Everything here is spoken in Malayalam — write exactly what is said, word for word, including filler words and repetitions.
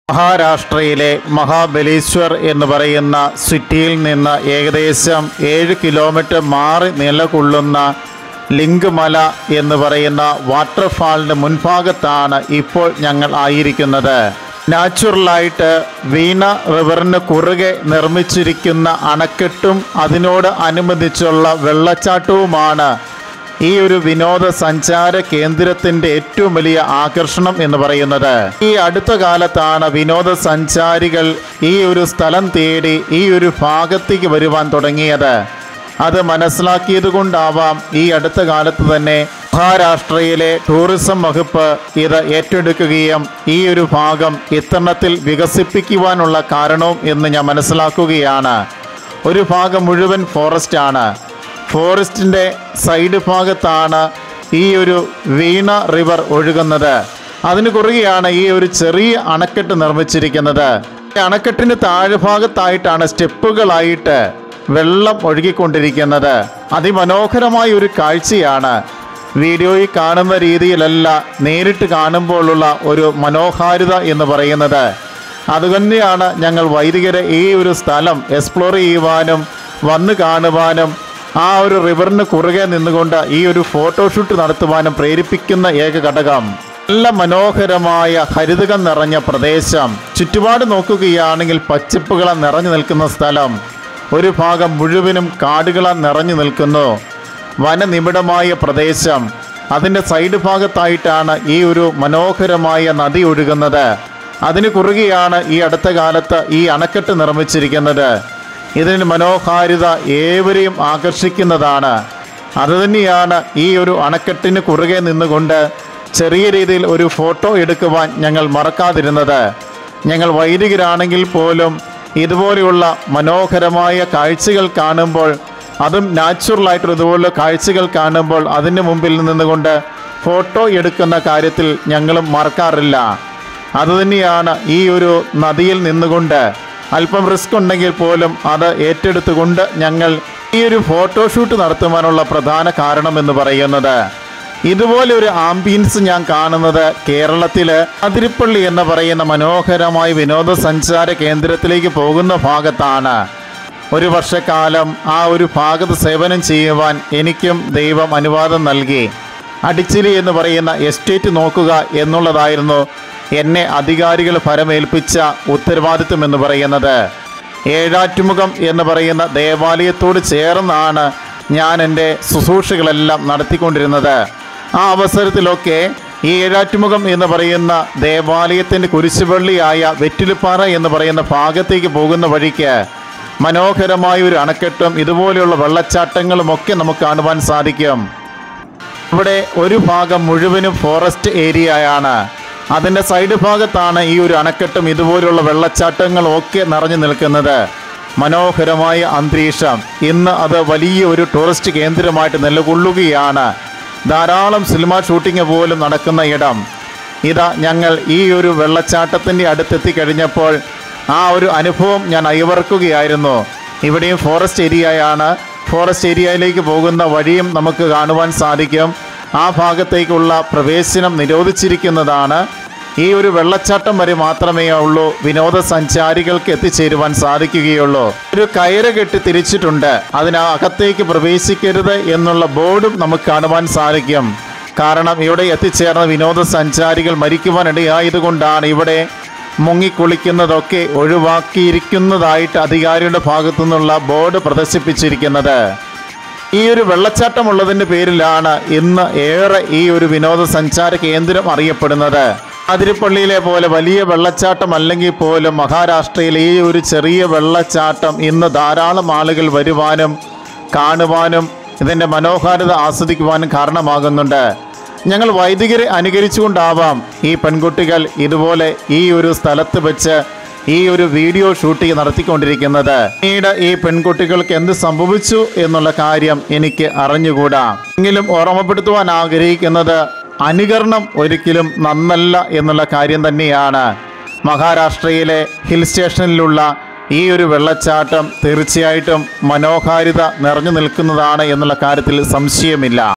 മഹാരാഷ്ട്രയിലെ മഹാബലേശ്വർ എന്ന് പറയുന്ന സിറ്റിയിൽ നിന്ന് ഏകദേശം ഏഴ് കിലോമീറ്റർ മാറി നിലകൊള്ളുന്ന ലിംഗ് മല എന്ന് പറയുന്ന വാട്ടർഫാളിൻ്റെ മുൻഭാഗത്താണ് ഇപ്പോൾ ഞങ്ങൾ ആയിരിക്കുന്നത്. നാച്ചുറലായിട്ട് വീണ റിവറിന് കുറുകെ നിർമ്മിച്ചിരിക്കുന്ന അണക്കെട്ടും അതിനോട് അനുബന്ധിച്ചുള്ള വെള്ളച്ചാട്ടവുമാണ് ഈ ഒരു വിനോദസഞ്ചാര കേന്ദ്രത്തിൻ്റെ ഏറ്റവും വലിയ ആകർഷണം എന്ന് പറയുന്നത്. ഈ അടുത്ത കാലത്താണ് വിനോദസഞ്ചാരികൾ ഈ ഒരു സ്ഥലം തേടി ഈ ഒരു ഭാഗത്തേക്ക് വരുവാൻ തുടങ്ങിയത്. അത് മനസ്സിലാക്കിയത് കൊണ്ടാവാം ഈ അടുത്ത കാലത്ത് തന്നെ മഹാരാഷ്ട്രയിലെ ടൂറിസം വകുപ്പ് ഇത് ഏറ്റെടുക്കുകയും ഈ ഒരു ഭാഗം ഇത്തരണത്തിൽ വികസിപ്പിക്കുവാനുള്ള കാരണവും എന്ന് ഞാൻ മനസ്സിലാക്കുകയാണ്. ഒരു ഭാഗം മുഴുവൻ ഫോറസ്റ്റാണ്. ഫോറസ്റ്റിൻ്റെ സൈഡ് ഭാഗത്താണ് ഈ ഒരു വീണ റിവർ ഒഴുകുന്നത്. അതിന് കുറുകെയാണ് ഈ ഒരു ചെറിയ അണക്കെട്ട് നിർമ്മിച്ചിരിക്കുന്നത്. അണക്കെട്ടിന് താഴ്ഭാഗത്തായിട്ടാണ് സ്റ്റെപ്പുകളായിട്ട് വെള്ളം ഒഴുകിക്കൊണ്ടിരിക്കുന്നത്. അതിമനോഹരമായ ഒരു കാഴ്ചയാണ്. വീഡിയോയിൽ കാണുന്ന രീതിയിലല്ല നേരിട്ട് കാണുമ്പോഴുള്ള ഒരു മനോഹാരിത എന്ന് പറയുന്നത്. അതുതന്നെയാണ് ഞങ്ങൾ വൈദികരെ ഈ ഒരു സ്ഥലം എക്സ്പ്ലോർ ചെയ്യുവാനും വന്ന് കാണുവാനും ആ ഒരു റിവറിന് കുറുകെ നിന്നുകൊണ്ട് ഈ ഒരു ഫോട്ടോഷൂട്ട് നടത്തുവാനും പ്രേരിപ്പിക്കുന്ന ഏക ഘടകം. നല്ല മനോഹരമായ ഹരിതകം നിറഞ്ഞ പ്രദേശം. ചുറ്റുപാട് നോക്കുകയാണെങ്കിൽ പച്ചപ്പുകളാൽ നിറഞ്ഞു നിൽക്കുന്ന സ്ഥലം. ഒരു ഭാഗം മുഴുവനും കാടുകളാൽ നിറഞ്ഞു നിൽക്കുന്നു. വനനിബിഡമായ പ്രദേശം. അതിൻ്റെ സൈഡ് ഭാഗത്തായിട്ടാണ് ഈ ഒരു മനോഹരമായ നദി ഒഴുകുന്നത്. അതിന് കുറുകെയാണ് ഈ അടുത്ത കാലത്ത് ഈ അണക്കെട്ട് നിർമ്മിച്ചിരിക്കുന്നത്. ഇതിന് മനോഹാരിത ഏവരെയും ആകർഷിക്കുന്നതാണ്. അതുതന്നെയാണ് ഈ ഒരു അണക്കെട്ടിന് കുറുകെ നിന്നുകൊണ്ട് ചെറിയ രീതിയിൽ ഒരു ഫോട്ടോ എടുക്കുവാൻ ഞങ്ങൾ മറക്കാതിരുന്നത്. ഞങ്ങൾ വൈദികരാണെങ്കിൽ പോലും ഇതുപോലെയുള്ള മനോഹരമായ കാഴ്ചകൾ കാണുമ്പോൾ, അതും നാച്ചുറലായിട്ടുള്ള ഇതുപോലുള്ള കാഴ്ചകൾ കാണുമ്പോൾ അതിന് മുമ്പിൽ നിന്നുകൊണ്ട് ഫോട്ടോ എടുക്കുന്ന കാര്യത്തിൽ ഞങ്ങളും മറക്കാറില്ല. അതുതന്നെയാണ് ഈ ഒരു നദിയിൽ നിന്നുകൊണ്ട് അല്പം റിസ്ക് ഉണ്ടെങ്കിൽ പോലും അത് ഏറ്റെടുത്തുകൊണ്ട് ഞങ്ങൾ ഈ ഒരു ഫോട്ടോഷൂട്ട് നടത്തുവാനുള്ള പ്രധാന കാരണം എന്ന് പറയുന്നത്. ഇതുപോലെ ഒരു ആംബിയൻസ് ഞാൻ കാണുന്നത് കേരളത്തിൽ അതിരപ്പള്ളി എന്ന് പറയുന്ന മനോഹരമായ വിനോദസഞ്ചാര കേന്ദ്രത്തിലേക്ക് പോകുന്ന ഭാഗത്താണ്. ഒരു വർഷക്കാലം ആ ഒരു ഭാഗത്ത് സേവനം ചെയ്യുവാൻ എനിക്കും ദൈവം അനുവാദം നൽകി. അടിച്ചിലി എന്ന് പറയുന്ന എസ്റ്റേറ്റ് നോക്കുക എന്നുള്ളതായിരുന്നു എന്നെ അധികാരികൾ ഫലമേൽപ്പിച്ച ഉത്തരവാദിത്വം എന്ന് പറയുന്നത്. ഏഴാറ്റുമുഖം എന്ന് പറയുന്ന ദേവാലയത്തോട് ചേർന്നാണ് ഞാൻ എൻ്റെ ശുശ്രൂഷകളെല്ലാം നടത്തിക്കൊണ്ടിരുന്നത്. ആ അവസരത്തിലൊക്കെ ഈ ഏഴാറ്റുമുഖം എന്ന് പറയുന്ന ദേവാലയത്തിൻ്റെ കുരിശുപള്ളിയായ വെറ്റിലിപ്പാറ എന്ന് പറയുന്ന ഭാഗത്തേക്ക് പോകുന്ന വഴിക്ക് മനോഹരമായ ഒരു അണക്കെട്ടും ഇതുപോലെയുള്ള വെള്ളച്ചാട്ടങ്ങളുമൊക്കെ നമുക്ക് കാണുവാൻ സാധിക്കും. ഇവിടെ ഒരു ഭാഗം മുഴുവനും ഫോറസ്റ്റ് ഏരിയയാണ്. അതിൻ്റെ സൈഡ് ഭാഗത്താണ് ഈ ഒരു അണക്കെട്ടും ഇതുപോലെയുള്ള വെള്ളച്ചാട്ടങ്ങളും ഒക്കെ നിറഞ്ഞു നിൽക്കുന്നത്. മനോഹരമായ അന്തരീക്ഷം. ഇന്ന് അത് വലിയ ഒരു ടൂറിസ്റ്റ് കേന്ദ്രമായിട്ട് നിലകൊള്ളുകയാണ്. ധാരാളം സിനിമ ഷൂട്ടിംഗ് പോലും നടക്കുന്ന ഇടം. ഇതാ ഞങ്ങൾ ഈ ഒരു വെള്ളച്ചാട്ടത്തിൻ്റെ അടുത്തെത്തിക്കഴിഞ്ഞപ്പോൾ ആ ഒരു അനുഭവം ഞാൻ അയവർക്കുകയായിരുന്നു. ഇവിടെയും ഫോറസ്റ്റ് ഏരിയയാണ്. ഫോറസ്റ്റ് ഏരിയയിലേക്ക് പോകുന്ന വഴിയും നമുക്ക് കാണുവാൻ സാധിക്കും. ആ ഭാഗത്തേക്കുള്ള പ്രവേശനം നിരോധിച്ചിരിക്കുന്നതാണ്. ഈ ഒരു വെള്ളച്ചാട്ടം വരെ മാത്രമേ ഉള്ളൂ വിനോദസഞ്ചാരികൾക്ക് എത്തിച്ചേരുവാൻ സാധിക്കുകയുള്ളൂ. ഒരു കയറ് കെട്ടി തിരിച്ചിട്ടുണ്ട്. അതിനകത്തേക്ക് പ്രവേശിക്കരുത് എന്നുള്ള ബോർഡും നമുക്ക് കാണുവാൻ സാധിക്കും. കാരണം ഇവിടെ എത്തിച്ചേർന്ന വിനോദസഞ്ചാരികൾ മരിക്കുവാനിടയായതുകൊണ്ടാണ് ഇവിടെ മുങ്ങിക്കുളിക്കുന്നതൊക്കെ ഒഴിവാക്കിയിരിക്കുന്നതായിട്ട് അധികാരിയുടെ ഭാഗത്തു നിന്നുള്ള ബോർഡ് പ്രദർശിപ്പിച്ചിരിക്കുന്നത്. ഈ ഒരു വെള്ളച്ചാട്ടമുള്ളതിൻ്റെ പേരിലാണ് ഇന്ന് ഏറെ ഈ ഒരു വിനോദസഞ്ചാര കേന്ദ്രം അറിയപ്പെടുന്നത്. അതിരപ്പള്ളിയിലെ പോലെ വലിയ വെള്ളച്ചാട്ടം അല്ലെങ്കിൽ പോലും മഹാരാഷ്ട്രയിലെ ഈ ഒരു ചെറിയ വെള്ളച്ചാട്ടം ഇന്ന് ധാരാളം ആളുകൾ വരുവാനും കാണുവാനും ഇതിൻ്റെ മനോഹാരിത ആസ്വദിക്കുവാനും കാരണമാകുന്നുണ്ട്. ഞങ്ങൾ വൈദികരെ അനുകരിച്ചുകൊണ്ടാവാം ഈ പെൺകുട്ടികൾ ഇതുപോലെ ഈ ഒരു സ്ഥലത്ത് വെച്ച് ഈ ഒരു വീഡിയോ ഷൂട്ടിംഗ് നടത്തിക്കൊണ്ടിരിക്കുന്നത്. പിന്നീട് ഈ പെൺകുട്ടികൾക്ക് എന്ത് സംഭവിച്ചു എന്നുള്ള കാര്യം എനിക്ക് അറിഞ്ഞുകൂടാ. എങ്കിലും ഓർമ്മപ്പെടുത്തുവാൻ ആഗ്രഹിക്കുന്നത് അനുകരണം ഒരിക്കലും നന്നല്ല എന്നുള്ള കാര്യം തന്നെയാണ്. മഹാരാഷ്ട്രയിലെ ഹിൽ സ്റ്റേഷനിലുള്ള ഈ ഒരു വെള്ളച്ചാട്ടം തീർച്ചയായിട്ടും മനോഹാരിത നിറഞ്ഞു നിൽക്കുന്നതാണ് എന്നുള്ള കാര്യത്തിൽ സംശയമില്ല.